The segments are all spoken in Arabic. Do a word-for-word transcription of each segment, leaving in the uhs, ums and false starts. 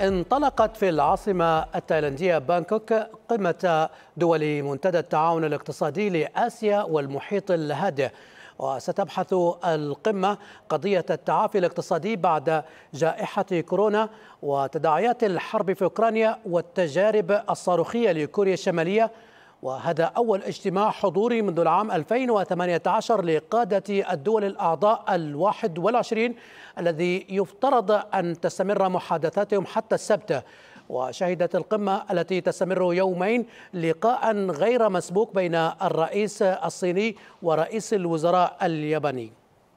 انطلقت في العاصمة التايلاندية بانكوك قمة دول منتدى التعاون الاقتصادي لآسيا والمحيط الهادئ، وستبحث القمة قضية التعافي الاقتصادي بعد جائحة كورونا وتداعيات الحرب في أوكرانيا والتجارب الصاروخية لكوريا الشمالية. وهذا أول اجتماع حضوري منذ العام ألفين وثمانية عشر لقادة الدول الأعضاء الواحد والعشرين الذي يفترض أن تستمر محادثاتهم حتى السبت. وشهدت القمة التي تستمر يومين لقاء غير مسبوق بين الرئيس الصيني ورئيس الوزراء الياباني.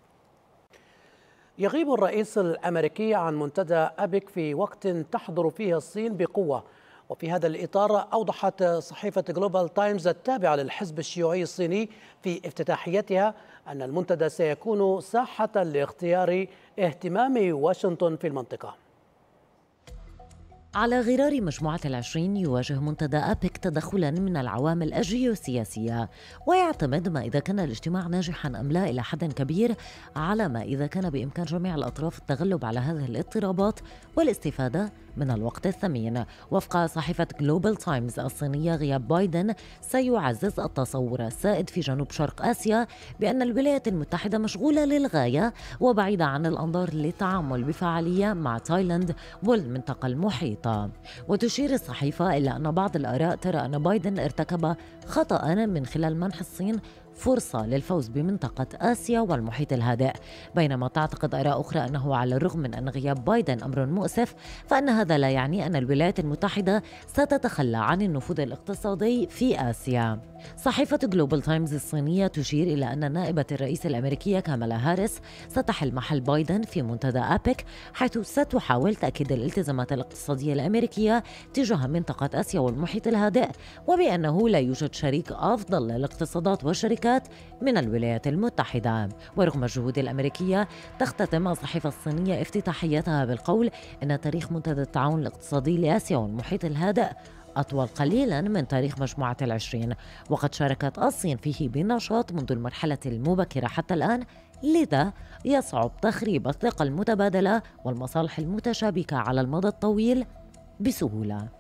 يغيب الرئيس الأمريكي عن منتدى أبيك في وقت تحضر فيه الصين بقوة. وفي هذا الإطار أوضحت صحيفة جلوبال تايمز التابعة للحزب الشيوعي الصيني في افتتاحيتها أن المنتدى سيكون ساحة لاختيار اهتمام واشنطن في المنطقة. على غرار مجموعة العشرين يواجه منتدى أبيك تدخلا من العوامل الجيوسياسية، ويعتمد ما إذا كان الاجتماع ناجحا أم لا إلى حد كبير على ما إذا كان بإمكان جميع الأطراف التغلب على هذه الاضطرابات والاستفادة من الوقت الثمين. وفق صحيفة جلوبال تايمز الصينية، غياب بايدن سيعزز التصور السائد في جنوب شرق آسيا بأن الولايات المتحدة مشغولة للغاية وبعيدة عن الأنظار للتعامل بفعالية مع تايلاند والمنطقة المحيطة. وتشير الصحيفة إلى أن بعض الآراء ترى أن بايدن ارتكب خطأ من خلال منح الصين فرصة للفوز بمنطقة آسيا والمحيط الهادئ، بينما تعتقد آراء أخرى أنه على الرغم من أن غياب بايدن أمر مؤسف فإن هذا لا يعني أن الولايات المتحدة ستتخلى عن النفوذ الاقتصادي في آسيا. صحيفة جلوبال تايمز الصينية تشير إلى أن نائبة الرئيس الأمريكية كامالا هاريس ستحل محل بايدن في منتدى أبيك، حيث ستحاول تأكيد الالتزامات الاقتصادية الأمريكية تجاه منطقة آسيا والمحيط الهادئ، وبأنه لا يوجد شريك أفضل للاقتصادات والشركات من الولايات المتحدة. ورغم الجهود الأمريكية، تختتم الصحيفة الصينية افتتاحيتها بالقول إن تاريخ منتدى التعاون الاقتصادي لآسيا والمحيط الهادئ أطول قليلا من تاريخ مجموعة العشرين، وقد شاركت الصين فيه بنشاط منذ المرحلة المبكرة حتى الآن، لذا يصعب تخريب الثقة المتبادلة والمصالح المتشابكة على المدى الطويل بسهولة.